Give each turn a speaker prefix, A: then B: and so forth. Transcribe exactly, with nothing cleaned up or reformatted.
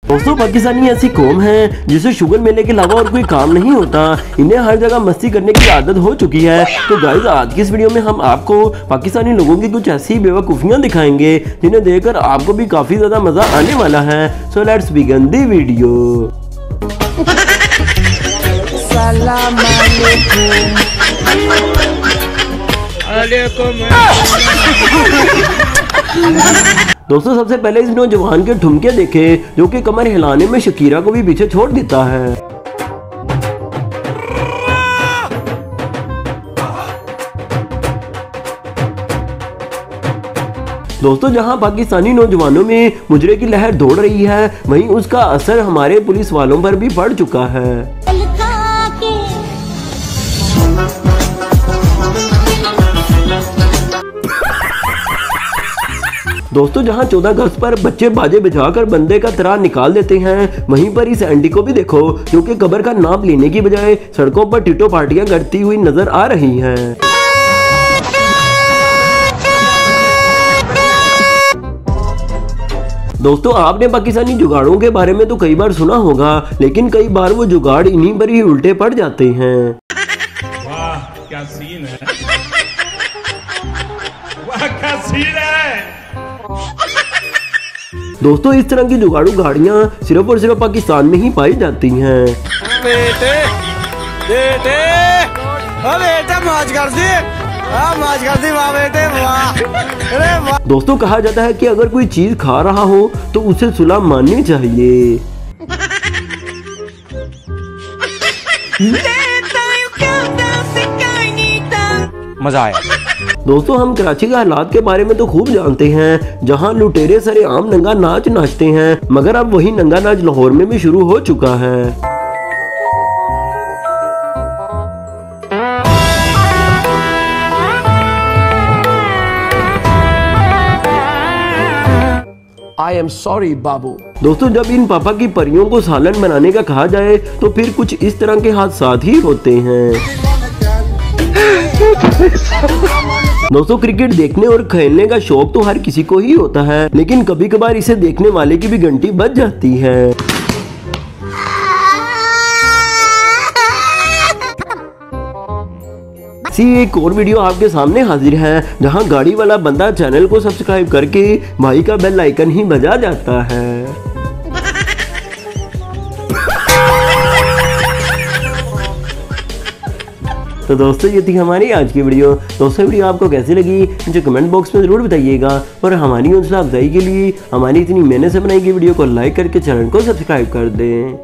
A: दोस्तों पाकिस्तानी ऐसी कौम है जिसे शुगर मेले के अलावा और कोई काम नहीं होता। इन्हें हर जगह मस्ती करने की आदत हो चुकी है। तो गाइस आज की इस वीडियो में हम आपको पाकिस्तानी लोगों की कुछ ऐसी बेवकूफियां दिखाएंगे जिन्हें देखकर आपको भी काफी ज्यादा मजा आने वाला है। So let's begin the video.
B: सलाम अलैकुम।
A: दोस्तों सबसे पहले इस नौजवान के ठुमके देखे जो कि कमर हिलाने में शकीरा को भी पीछे छोड़ देता है। दोस्तों जहां पाकिस्तानी नौजवानों में मुजरे की लहर दौड़ रही है, वहीं उसका असर हमारे पुलिस वालों पर भी पड़ चुका है। दोस्तों जहां चौदह अगस्त पर बच्चे बाजे बजाकर बंदे का तरा निकाल देते हैं, वहीं पर इस एंटी को भी देखो जो कि कब्र का नाप लेने की बजाय सड़कों पर टिटो पार्टियां करती हुई नजर आ रही हैं। दोस्तों आपने पाकिस्तानी जुगाड़ों के बारे में तो कई बार सुना होगा, लेकिन कई बार वो जुगाड़ इन्हीं पर ही उल्टे पड़ जाते हैं।
C: वाह क्या सीन है, वाह क्या सीन है।
A: दोस्तों इस तरह की जुगाड़ू गाड़ियां सिर्फ और सिर्फ पाकिस्तान में ही पाई जाती हैं।
B: बेटे बेटे ओ बेटे मौज कर दी, हां मौज कर दी वाह बेटे वाह। अरे वाह।
A: दोस्तों कहा जाता है कि अगर कोई चीज खा रहा हो तो उसे सुलह माननी चाहिए।
B: मजा आया।
A: दोस्तों हम कराची के हालात के बारे में तो खूब जानते हैं, जहां लुटेरे सरे आम नंगा नाच नाचते हैं, मगर अब वही नंगा नाच लाहौर में भी शुरू हो चुका है।
B: आई एम सॉरी बाबू।
A: दोस्तों जब इन पापा की परियों को सालन बनाने का कहा जाए तो फिर कुछ इस तरह के हादसात ही होते हैं। दोस्तों क्रिकेट देखने और खेलने का शौक तो हर किसी को ही होता है, लेकिन कभी कभार इसे देखने वाले की भी घंटी बज जाती है। सी एक और वीडियो आपके सामने हाजिर है, जहां गाड़ी वाला बंदा चैनल को सब्सक्राइब करके भाई का बेल आइकन ही बजा जाता है। तो दोस्तों ये थी हमारी आज की वीडियो। दोस्तों वीडियो आपको कैसी लगी मुझे कमेंट बॉक्स में जरूर बताइएगा, और हमारी हौसला अफजाई के लिए हमारी इतनी मेहनत से बनाई गई वीडियो को लाइक करके चैनल को सब्सक्राइब कर दें।